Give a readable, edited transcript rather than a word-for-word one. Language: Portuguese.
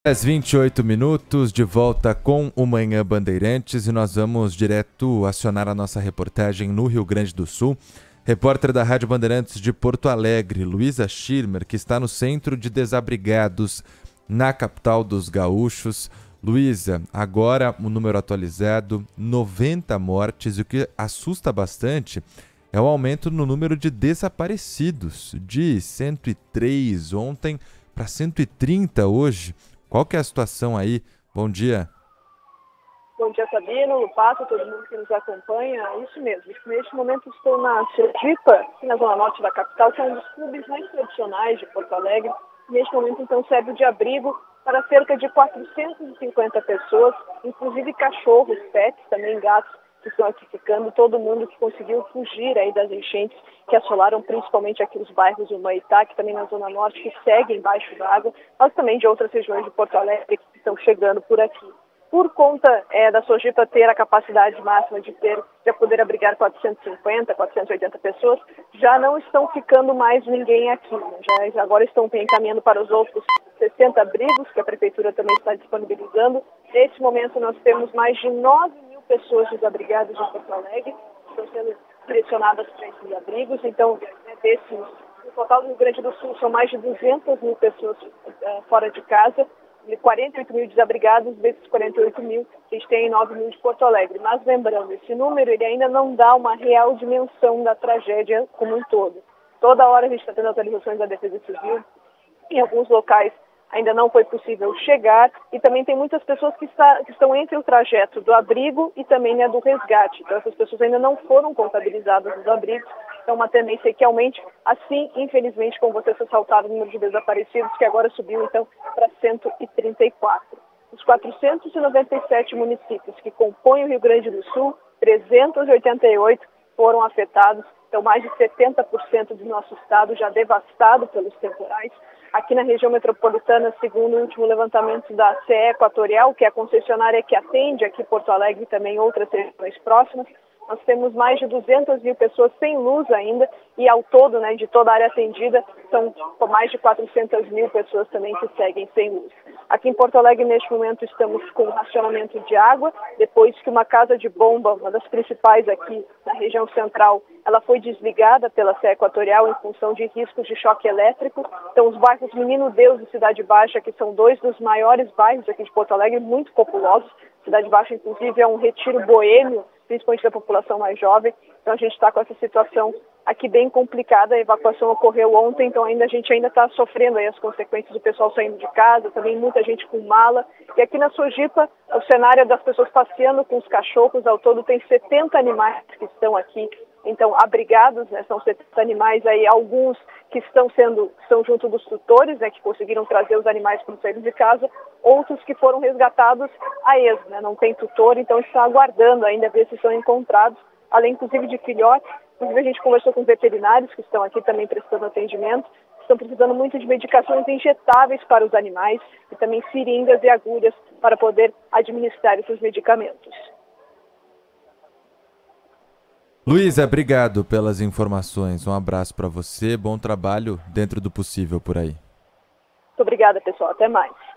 Às 28 minutos, de volta com o Manhã Bandeirantes, e nós vamos direto acionar a nossa reportagem no Rio Grande do Sul. Repórter da Rádio Bandeirantes de Porto Alegre, Luísa Schirmer, que está no Centro de Desabrigados, na capital dos gaúchos. Luísa, agora o número atualizado, 90 mortes, e o que assusta bastante é o aumento no número de desaparecidos, de 103 ontem para 130 hoje. Qual que é a situação aí? Bom dia. Bom dia, Sabino, Pato, todo mundo que nos acompanha. Isso mesmo. Neste momento estou na Sergipa, aqui na zona norte da capital, que é um dos clubes mais tradicionais de Porto Alegre. Neste momento, então, serve de abrigo para cerca de 450 pessoas, inclusive cachorros, pets, também gatos, que estão aqui ficando, todo mundo que conseguiu fugir aí das enchentes que assolaram principalmente aqui os bairros do Humaitá, que também na Zona Norte, que seguem embaixo d'água, mas também de outras regiões de Porto Alegre que estão chegando por aqui. Por conta da Sojipa ter a capacidade máxima de poder abrigar 450, 480 pessoas, já não estão ficando mais ninguém aqui, né? Já agora estão encaminhando para os outros 60 abrigos que a Prefeitura também está disponibilizando. Nesse momento nós temos mais de 9 mil pessoas desabrigadas em Porto Alegre, estão sendo direcionadas para esses abrigos. Então, no total do Rio Grande do Sul, são mais de 200 mil pessoas fora de casa, 48 mil desabrigados. Desses 48 mil, a gente tem 9 mil de Porto Alegre. Mas lembrando, esse número ele ainda não dá uma real dimensão da tragédia como um todo. Toda hora a gente está tendo atualizações da Defesa Civil. Em alguns locais ainda não foi possível chegar, e também tem muitas pessoas que estão entre o trajeto do abrigo e também do resgate. Então essas pessoas ainda não foram contabilizadas nos abrigos. Então uma tendência que aumente, assim, infelizmente, como vocês ressaltaram, o número de desaparecidos, que agora subiu então para 134. Os 497 municípios que compõem o Rio Grande do Sul, 388 foram afetados. Então mais de 70% do nosso estado já devastado pelos temporais. Aqui na região metropolitana, segundo o último levantamento da CE Equatorial, que é a concessionária que atende aqui Porto Alegre e também outras regiões próximas, nós temos mais de 200 mil pessoas sem luz ainda, e ao todo, de toda a área atendida, são mais de 400 mil pessoas também que seguem sem luz. Aqui em Porto Alegre, neste momento, estamos com racionamento de água, depois que uma casa de bomba, uma das principais aqui na região central, ela foi desligada pela CE Equatorial em função de riscos de choque elétrico. Então, os bairros Menino Deus e Cidade Baixa, que são dois dos maiores bairros aqui de Porto Alegre, muito populosos. Cidade Baixa, inclusive, é um retiro boêmio, principalmente da população mais jovem. Então a gente está com essa situação aqui bem complicada. A evacuação ocorreu ontem, então a gente ainda está sofrendo aí as consequências do pessoal saindo de casa, também muita gente com mala. E aqui na Sojipa, o cenário das pessoas passeando com os cachorros, ao todo tem 70 animais que estão aqui, então abrigados, são 70 animais aí, alguns que estão junto dos tutores, que conseguiram trazer os animais para sair de casa, outros que foram resgatados a esmo, não tem tutor, então está aguardando ainda ver se são encontrados, além inclusive de filhotes. Inclusive a gente conversou com veterinários que estão aqui também prestando atendimento, estão precisando muito de medicações injetáveis para os animais e também seringas e agulhas para poder administrar esses medicamentos. Luísa, obrigado pelas informações. Um abraço para você, bom trabalho dentro do possível por aí. Muito obrigada, pessoal. Até mais.